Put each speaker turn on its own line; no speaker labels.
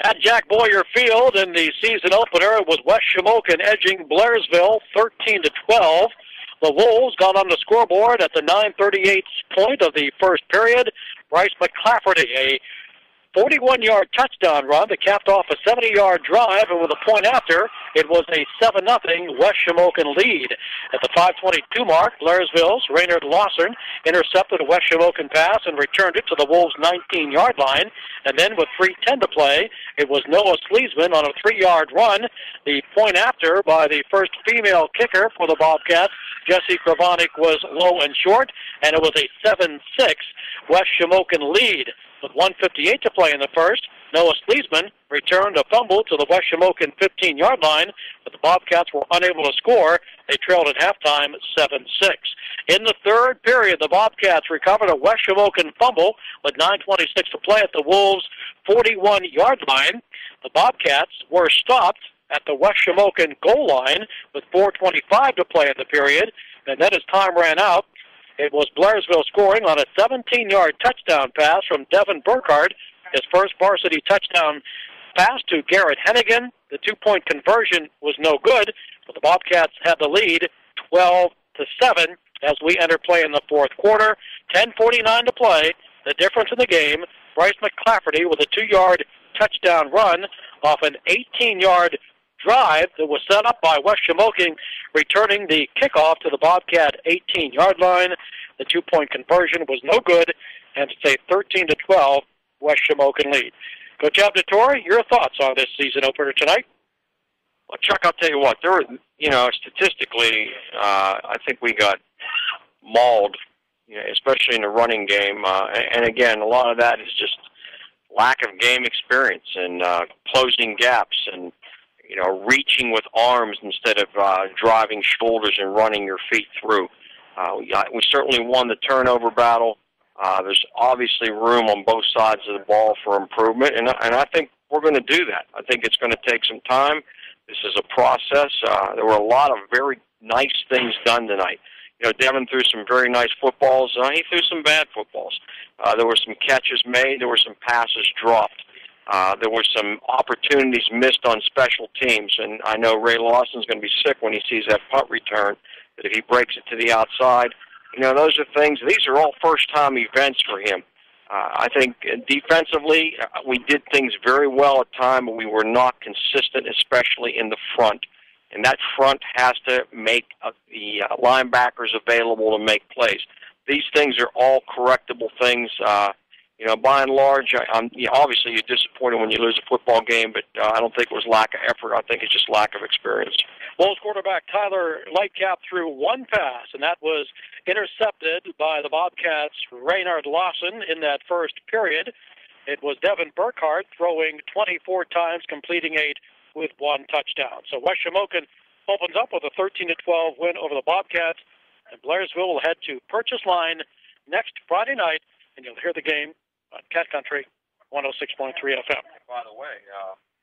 At Jack Boyer Field in the season opener, it was West Shamokin edging Blairsville 13-12. The Wolves got on the scoreboard at the 9:38 point of the first period. Bryce McClafferty, a 41-yard touchdown run that capped off a 70-yard drive, and with a point after, it was a 7-0 West Shamokin lead. At the 5:22 mark, Blairsville's Raynard Lawson intercepted a West Shamokin pass and returned it to the Wolves' 19-yard line, and then with 3:10 to play, it was Noah Sleesman on a 3-yard run. The point after by the first female kicker for the Bobcats, Jessie Kravonik, was low and short, and it was a 7-6 West Shamokin lead. With 1:58 to play in the first, Noah Sleesman returned a fumble to the West Shamokin 15-yard line, but the Bobcats were unable to score. They trailed at halftime 7-6. In the third period, the Bobcats recovered a West Shamokin fumble with 9:26 to play at the Wolves' 41-yard line. The Bobcats were stopped at the West Shamokin goal line with 4:25 to play in the period, and then as time ran out, it was Blairsville scoring on a 17-yard touchdown pass from Devin Burkhardt, his first varsity touchdown pass to Garrett Hennigan. The two-point conversion was no good, but the Bobcats had the lead 12-7 as we enter play in the fourth quarter. 10:49 to play. The difference in the game, Bryce McClafferty with a 2-yard touchdown run off an 18-yard drive that was set up by West Shamokin, returning the kickoff to the Bobcat 18-yard line. The two-point conversion was no good, and it's a 13-12 West Shamokin lead. Coach Abdatori, your thoughts on this season opener tonight?
Well, Chuck, I'll tell you what. There were, statistically, I think we got mauled, especially in the running game. And again, a lot of that is just lack of game experience and closing gaps and reaching with arms instead of driving shoulders and running your feet through. We certainly won the turnover battle. There's obviously room on both sides of the ball for improvement, and I think we're going to do that. I think it's going to take some time. This is a process. There were a lot of very nice things done tonight. Devin threw some very nice footballs. He threw some bad footballs. There were some catches made. There were some passes dropped. There were some opportunities missed on special teams, and I know Ray Lawson's going to be sick when he sees that punt return, that if he breaks it to the outside, those are things, these are all first-time events for him. I think defensively, we did things very well at time, but we were not consistent, especially in the front. And that front has to make the linebackers available to make plays. These things are all correctable things. By and large, obviously you're disappointed when you lose a football game, but I don't think it was lack of effort. I think it's just lack of experience.
Wolves quarterback Tyler Lightcap threw one pass, and that was intercepted by the Bobcats' Raynard Lawson in that first period. It was Devin Burkhardt throwing 24 times, completing 8 with 1 touchdown. So West Shamokin opens up with a 13-12 win over the Bobcats, and Blairsville will head to Purchase Line next Friday night, and you'll hear the game on Cat Country 106.3 FM.
By the way,